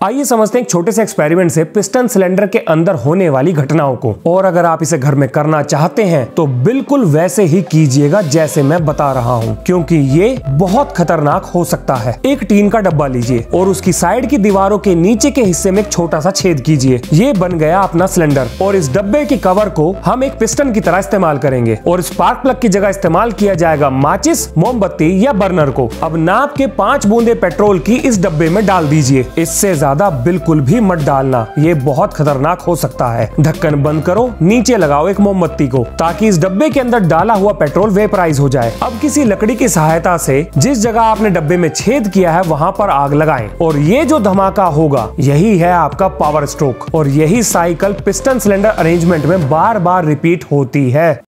आइए समझते हैं एक छोटे से एक्सपेरिमेंट से पिस्टन सिलेंडर के अंदर होने वाली घटनाओं को। और अगर आप इसे घर में करना चाहते हैं तो बिल्कुल वैसे ही कीजिएगा जैसे मैं बता रहा हूँ, क्योंकि ये बहुत खतरनाक हो सकता है। एक टीन का डब्बा लीजिए और उसकी साइड की दीवारों के नीचे के हिस्से में एक छोटा सा छेद कीजिए। ये बन गया अपना सिलेंडर और इस डब्बे के कवर को हम एक पिस्टन की तरह इस्तेमाल करेंगे और स्पार्क प्लग की जगह इस्तेमाल किया जाएगा माचिस, मोमबत्ती या बर्नर को। अब नाप के 5 बूंदे पेट्रोल की इस डब्बे में डाल दीजिए। इससे ज्यादा बिल्कुल भी मत डालना, ये बहुत खतरनाक हो सकता है। ढक्कन बंद करो, नीचे लगाओ एक मोमबत्ती को ताकि इस डब्बे के अंदर डाला हुआ पेट्रोल वेपराइज हो जाए। अब किसी लकड़ी की सहायता से जिस जगह आपने डब्बे में छेद किया है वहां पर आग लगाएं और ये जो धमाका होगा यही है आपका पावर स्ट्रोक। और यही साइकिल पिस्टन सिलेंडर अरेंजमेंट में बार बार रिपीट होती है।